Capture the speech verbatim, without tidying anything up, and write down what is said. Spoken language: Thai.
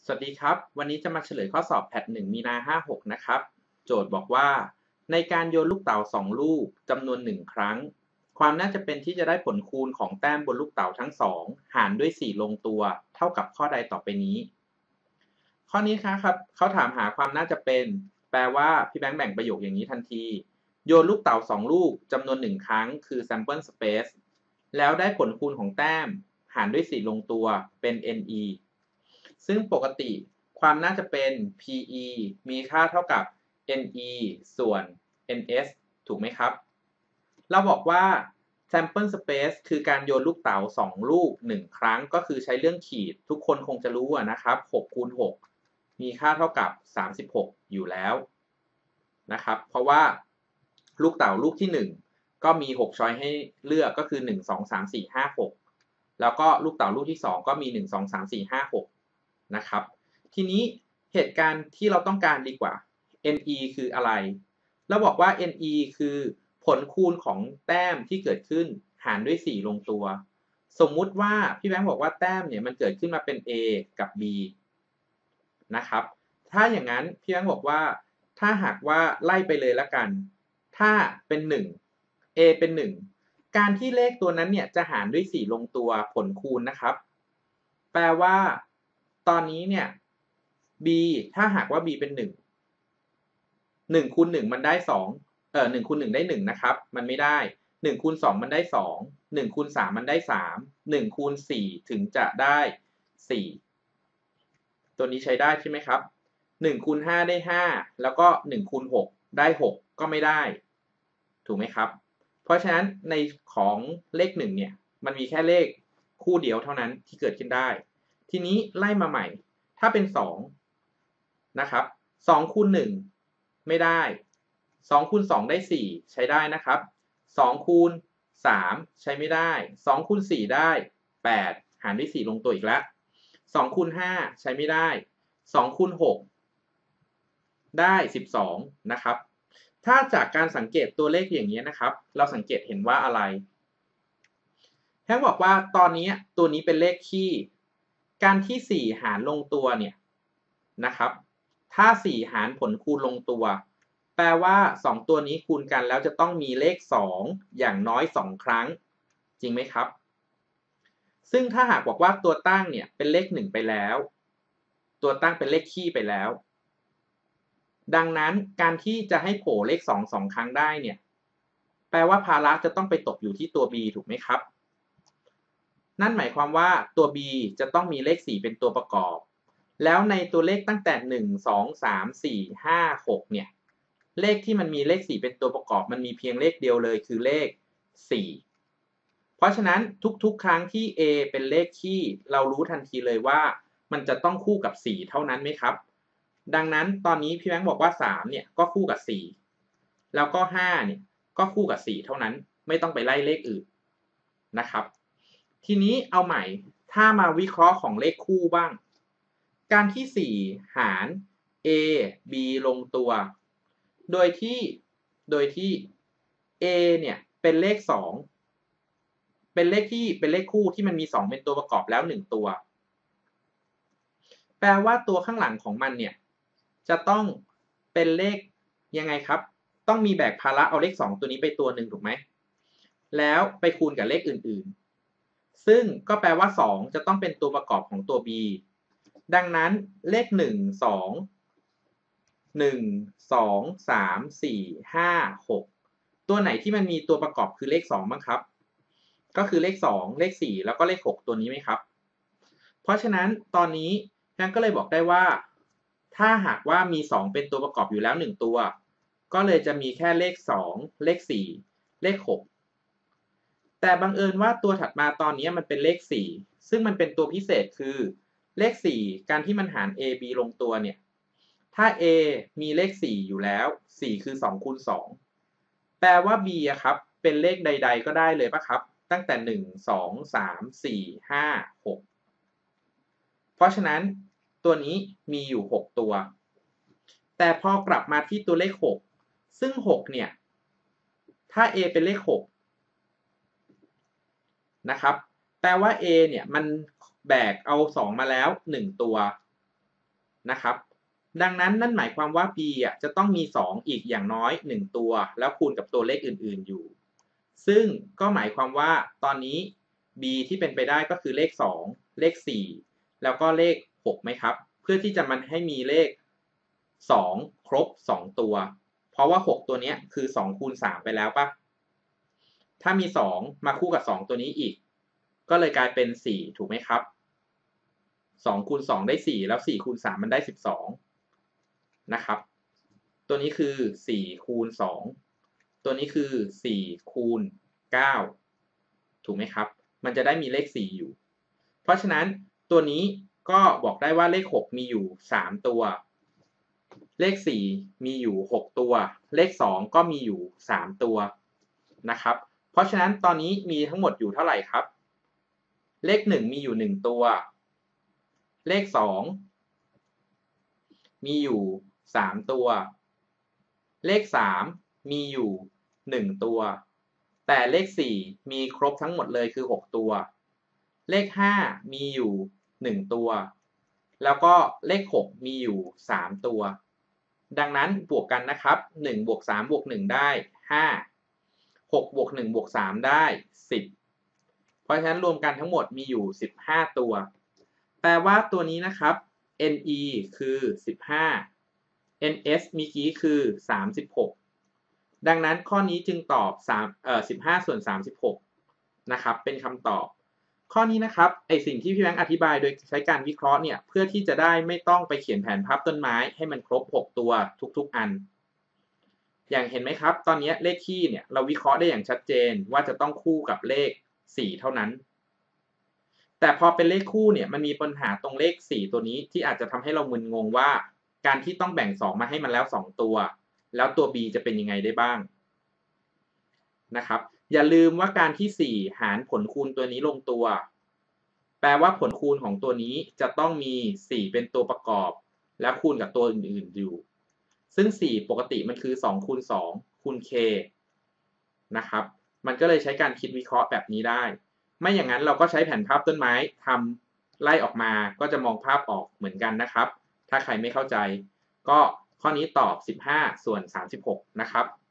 สวัสดีครับวันนี้จะมาเฉลยข้อสอบแพทหนึ่งมีนาห้าหกนะครับโจทย์บอกว่าในการโยนลูกเต๋าสองลูกจำนวนหนึ่งครั้งความน่าจะเป็นที่จะได้ผลคูณของแต้มบนลูกเต๋าทั้งสองหารด้วยสี่ลงตัวเท่ากับข้อใดต่อไปนี้ข้อนี้ครับเขาถามหาความน่าจะเป็นแปลว่าพี่แบงค์แบ่งประโยคอย่างนี้ทันทีโยนลูกเต๋าสองลูกจำนวนหนึ่งครั้งคือ sample space แล้วได้ผลคูณของแต้มหารด้วยสี่ลงตัวเป็น ne ซึ่งปกติความน่าจะเป็น pe มีค่าเท่ากับ ne ส่วน ns ถูกไหมครับเราบอกว่า sample space คือการโยนลูกเต๋าสองลูกหนึ่งครั้งก็คือใช้เรื่องขีดทุกคนคงจะรู้นะครับหกคูณหกมีค่าเท่ากับสามสิบหกอยู่แล้วนะครับเพราะว่าลูกเต๋าลูกที่หนึ่งก็มีหกช้อยให้เลือกก็คือหนึ่ง สอง สาม สี่ ห้า หกแล้วก็ลูกเต๋าลูกที่สองก็มีหนึ่ง สอง สาม สี่ ห้า หกนะครับทีนี้เหตุการณ์ที่เราต้องการดีกว่า ne คืออะไรเราบอกว่า ne คือผลคูณของแต้มที่เกิดขึ้นหารด้วยสี่ลงตัวสมมุติว่าพี่แบงค์บอกว่าแต้มเนี่ยมันเกิดขึ้นมาเป็น a กับ b นะครับถ้าอย่างนั้นพี่แบงค์บอกว่าถ้าหากว่าไล่ไปเลยละกันถ้าเป็นหนึ่ง a เป็นหนึ่งการที่เลขตัวนั้นเนี่ยจะหารด้วยสี่ลงตัวผลคูณนะครับแปลว่าตอนนี้เนี่ย b ถ้าหากว่า b เป็นหนึ่ง หนึ่งคูณหนึ่งมันได้สองเอ่อหนึ่งคูณหนึ่งได้หนึ่งนะครับมันไม่ได้หนึ่งคูณสองมันได้สอง หนึ่งคูณสามมันได้สาม หนึ่งคูณสี่ถึงจะได้สี่ตัวนี้ใช้ได้ใช่ไหมครับหนึ่งคูณห้าได้ห้าแล้วก็หนึ่งคูณหกได้หกก็ไม่ได้ถูกไหมครับเพราะฉะนั้นในของเลขหนึ่งเนี่ยมันมีแค่เลขคู่เดียวเท่านั้นที่เกิดขึ้นได้ทีนี้ไล่มาใหม่ถ้าเป็นสองนะครับสองคูณหนึ่งไม่ได้สองคูณสองได้สี่ใช้ได้นะครับสองคูณสามใช้ไม่ได้สองคูณสี่ได้แปดหารด้วยสี่ลงตัวอีกแล้วสองคูณห้าใช้ไม่ได้สองคูณหกได้สิบสองนะครับถ้าจากการสังเกตตัวเลขอย่างนี้นะครับเราสังเกตเห็นว่าอะไรแฮงบอกว่าตอนนี้ตัวนี้เป็นเลขคี่การที่สี่หารลงตัวเนี่ยนะครับถ้าสี่หารผลคูณลงตัวแปลว่าสองตัวนี้คูณกันแล้วจะต้องมีเลขสองอย่างน้อยสองครั้งจริงไหมครับซึ่งถ้าหากบอกว่าตัวตั้งเนี่ยเป็นเลขหนึ่งไปแล้วตัวตั้งเป็นเลขคี่ไปแล้วดังนั้นการที่จะให้โผล่เลขสองสองครั้งได้เนี่ยแปลว่าภาระจะต้องไปตกอยู่ที่ตัว b ถูกไหมครับนั่นหมายความว่าตัว b จะต้องมีเลขสี่เป็นตัวประกอบแล้วในตัวเลขตั้งแต่หนึ่ง สอง สาม สี่ ห้า หกเนี่ยเลขที่มันมีเลขสี่เป็นตัวประกอบมันมีเพียงเลขเดียวเลยคือเลขสี่เพราะฉะนั้นทุกๆครั้งที่ a เป็นเลขคี่เรารู้ทันทีเลยว่ามันจะต้องคู่กับสี่เท่านั้นไหมครับดังนั้นตอนนี้พี่แบงค์บอกว่าสามเนี่ยก็คู่กับสี่แล้วก็ห้าเนี่ยก็คู่กับสี่เท่านั้นไม่ต้องไปไล่เลขอื่นนะครับทีนี้เอาใหม่ถ้ามาวิเคราะห์ของเลขคู่บ้างการที่สี่หาร a b ลงตัวโดยที่โดยที่ a เนี่ยเป็นเลขสองเป็นเลขที่เป็นเลขคู่ที่มันมีสองเป็นตัวประกอบแล้วหนึ่งตัวแปลว่าตัวข้างหลังของมันเนี่ยจะต้องเป็นเลขยังไงครับต้องมีแบกภาระเอาเลขสองตัวนี้ไปตัวหนึ่งถูกไหมแล้วไปคูณกับเลขอื่นๆซึ่งก็แปลว่าสองจะต้องเป็นตัวประกอบของตัว b ดังนั้นเลขหนึ่ง สอง หนึ่ง สอง สาม สี่ ห้า หกตัวไหนที่มันมีตัวประกอบคือเลขสองบ้างครับก็คือเลขสองเลขสี่แล้วก็เลขหกตัวนี้ไหมครับเพราะฉะนั้นตอนนี้แฮงก็เลยบอกได้ว่าถ้าหากว่ามีสองเป็นตัวประกอบอยู่แล้วหนึ่งตัวก็เลยจะมีแค่เลขสองเลขสี่เลขหกแต่บังเอิญว่าตัวถัดมาตอนนี้มันเป็นเลขสี่ซึ่งมันเป็นตัวพิเศษคือเลขสี่การที่มันหาร a b ลงตัวเนี่ยถ้า a มีเลขสี่อยู่แล้วสี่คือสองคูณสองแปลว่า b อะครับเป็นเลขใดๆก็ได้เลยป่ะครับตั้งแต่หนึ่ง สอง สาม สี่ ห้า หกเพราะฉะนั้นตัวนี้มีอยู่หกตัวแต่พอกลับมาที่ตัวเลขหกซึ่งหกเนี่ยถ้า a เป็นเลขหกนะครับแปลว่า a เนี่ยมันแบกเอาสองมาแล้วหนึ่งตัวนะครับดังนั้นนั่นหมายความว่า b อ่ะจะต้องมีสองอีกอย่างน้อยหนึ่งตัวแล้วคูณกับตัวเลขอื่นๆอยู่ซึ่งก็หมายความว่าตอนนี้ b ที่เป็นไปได้ก็คือเลขสองเลขสี่แล้วก็เลขหกไหมครับเพื่อที่จะมันให้มีเลขสองครบสองตัวเพราะว่าหกตัวนี้คือสองคูณสามไปแล้วป่ะถ้ามีสองมาคู่กับสองตัวนี้อีกก็เลยกลายเป็นสี่ถูกไหมครับสองคูณสองได้สี่แล้วสี่คูณสามมันได้สิบสองนะครับตัวนี้คือสี่คูณสองตัวนี้คือสี่คูณเก้าถูกไหมครับมันจะได้มีเลขสี่อยู่เพราะฉะนั้นตัวนี้ก็บอกได้ว่าเลขหกมีอยู่สามตัวเลขสี่มีอยู่หกตัวเลขสองก็มีอยู่สามตัวนะครับเพราะฉะนั้นตอนนี้มีทั้งหมดอยู่เท่าไหร่ครับเลขหนึ่งมีอยู่หนึ่งตัวเลขสองมีอยู่สามตัวเลขสามมีอยู่หนึ่งตัวแต่เลขสี่มีครบทั้งหมดเลยคือหกตัวเลขห้ามีอยู่หนึ่งตัวแล้วก็เลขหกมีอยู่สามตัวดังนั้นบวกกันนะครับหนึ่งบวกสามบวกหนึ่งได้ห้าหกบวกหนึ่งบวกสามได้สิบเพราะฉะนั้นรวมกันทั้งหมดมีอยู่สิบห้าตัวแปลว่าตัวนี้นะครับ ne คือสิบห้า ns เมื่อกี้คือสามสิบหกดังนั้นข้อนี้จึงตอบ3เอ่อสิบห้าส่วนสามสิบหกนะครับเป็นคำตอบข้อนี้นะครับไอสิ่งที่พี่แบงค์อธิบายโดยใช้การวิเคราะห์เนี่ยเพื่อที่จะได้ไม่ต้องไปเขียนแผนภาพต้นไม้ให้มันครบหกตัวทุกๆอันอย่างเห็นไหมครับตอนนี้เลขคี่เนี่ยเราวิเคราะห์ได้อย่างชัดเจนว่าจะต้องคู่กับเลขสี่เท่านั้นแต่พอเป็นเลขคู่เนี่ยมันมีปัญหาตรงเลขสี่ตัวนี้ที่อาจจะทำให้เรามึนงงว่าการที่ต้องแบ่งสองมาให้มันแล้วสองตัวแล้วตัว b จะเป็นยังไงได้บ้างนะครับอย่าลืมว่าการที่สี่หารผลคูณตัวนี้ลงตัวแปลว่าผลคูณของตัวนี้จะต้องมีสี่เป็นตัวประกอบและคูณกับตัวอื่นๆอยู่ซึ่งสี่ปกติมันคือสองคูณสองคูณ k นะครับมันก็เลยใช้การคิดวิเคราะห์แบบนี้ได้ไม่อย่างนั้นเราก็ใช้แผนภาพต้นไม้ทำไล่ออกมาก็จะมองภาพออกเหมือนกันนะครับถ้าใครไม่เข้าใจก็ข้อนี้ตอบสิบห้าส่วนสามสิบหกนะครับ